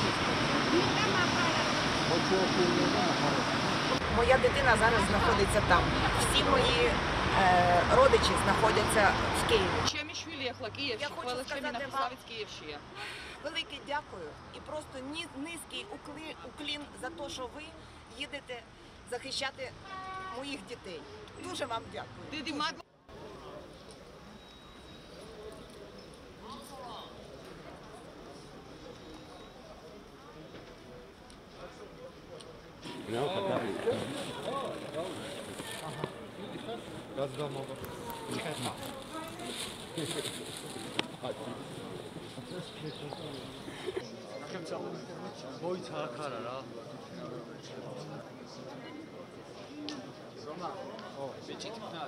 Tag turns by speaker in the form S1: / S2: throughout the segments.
S1: Моя дитина зараз знаходиться там. Всі мої родичі знаходяться в Києві.
S2: Чим Швілєхла, Київщина,
S1: Я хочу сказати вам
S2: Київщина.
S1: велике дякую і просто низький уклін за те, що ви їдете захищати моїх дітей. Дуже вам дякую. Дуже.
S3: მოიცა აქ არა რა. ო, ბიჭი თქნა.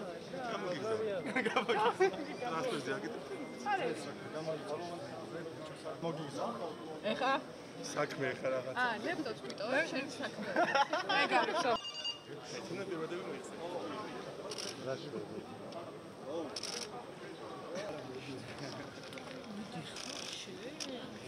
S2: ეხა?
S3: საქმე ხა რაღაც.
S2: ლეპტოპს ვიტოვე, შენ საქმე. აი გარშო.
S3: ეცნა დებადები მოიხსნა. რაში ვედი? ოუ.